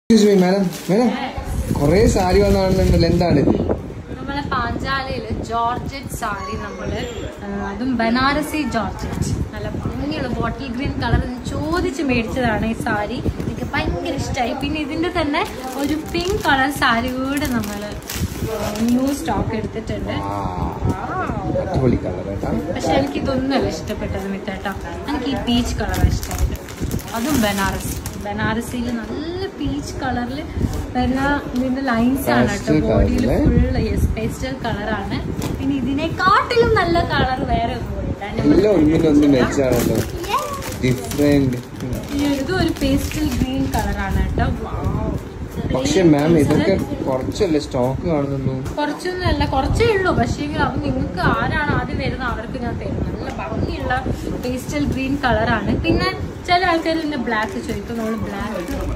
Madam കൊറേ സാരി വന്നാണെന്നുണ്ടല്ലോ, എന്താണിത്? നമ്മളെ പാഞ്ചാലയില് ജോർജറ്റ് സാരി നമ്മള്, അതും ബനാറസി ജോർജറ്റ്, നല്ല ഭംഗിയുള്ള ബോട്ടിൽ ഗ്രീൻ കളർ ചോദിച്ച് മേടിച്ചതാണ് ഈ സാരി. എനിക്ക് ഭയങ്കര ഇഷ്ടമായി. പിന്നെ ഇതിന്റെ തന്നെ ഒരു പിങ്ക് കളർ സാരി കൂടെ നമ്മള് ന്യൂ സ്റ്റോക്ക് എടുത്തിട്ടുണ്ട്. പക്ഷെ എനിക്ക് ഇതൊന്നുമല്ല ഇഷ്ടപ്പെട്ടത് മിത്തേട്ടാ. എനിക്ക് ഈ പീച്ച് കളറാണ് ഇഷ്ടമായത്. അതും ബനാറസിയിൽ നല്ല പീച്ച് കളറിൽ വരുന്ന ഇതിന്റെ ലൈൻസ് ആണ് കേട്ടോ. ബോഡിയിൽ ഫുള്ള് പേസ്റ്റൽ കളറാണ്. പിന്നെ ഇതിനെക്കാട്ടിലും നല്ല കളർ വേറെ ഇതും ഒരു പേസ്റ്റൽ ഗ്രീൻ കളറാണ് കേട്ടോ. പക്ഷെ മാം ഇതൊക്കെ കുറച്ചല്ലേ സ്റ്റോക്ക് കാണുന്നുള്ളൂ? കുറച്ചൊന്നുമല്ല, കുറച്ചേ ഉള്ളൂ. പക്ഷേ അത് നിങ്ങൾക്ക് ആരാണ് ആദ്യം വരുന്നത് അവർക്ക് ഞാൻ തരും. നല്ല ഭംഗിയുള്ള പേസ്റ്റൽ ഗ്രീൻ കളറാണ്. പിന്നെ ചില ആൾക്കാർ പിന്നെ ബ്ലാക്ക് ചോദിക്കും. നമ്മൾ ബ്ലാക്ക്